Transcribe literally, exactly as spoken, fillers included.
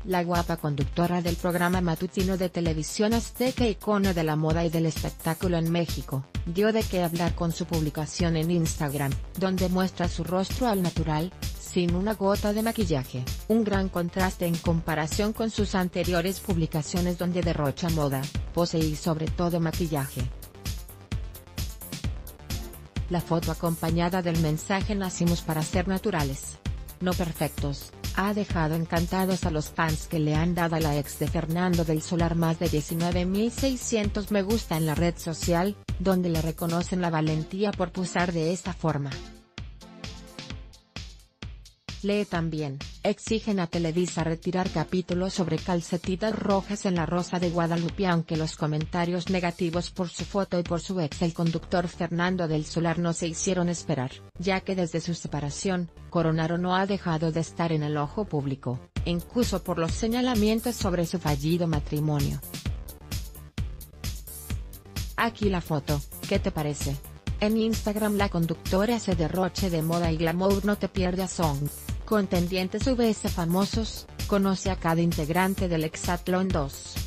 La guapa conductora del programa matutino de televisión Azteca, icono de la moda y del espectáculo en México, dio de qué hablar con su publicación en Instagram, donde muestra su rostro al natural, sin una gota de maquillaje, un gran contraste en comparación con sus anteriores publicaciones donde derrocha moda, pose y sobre todo maquillaje. La foto acompañada del mensaje "Nacimos para ser naturales, no perfectos", ha dejado encantados a los fans que le han dado a la ex de Fernando del Solar más de diecinueve mil seiscientos me gusta en la red social, donde le reconocen la valentía por posar de esta forma. Lee también: exigen a Televisa retirar capítulos sobre calcetitas rojas en La Rosa de Guadalupe. Aunque los comentarios negativos por su foto y por su ex el conductor Fernando del Solar no se hicieron esperar, ya que desde su separación, Coronaro no ha dejado de estar en el ojo público, incluso por los señalamientos sobre su fallido matrimonio. Aquí la foto, ¿qué te parece? En Instagram la conductora hace derroche de moda y glamour. No te pierdas Song Contendientes vs famosos, conoce a cada integrante del Hexatlón dos.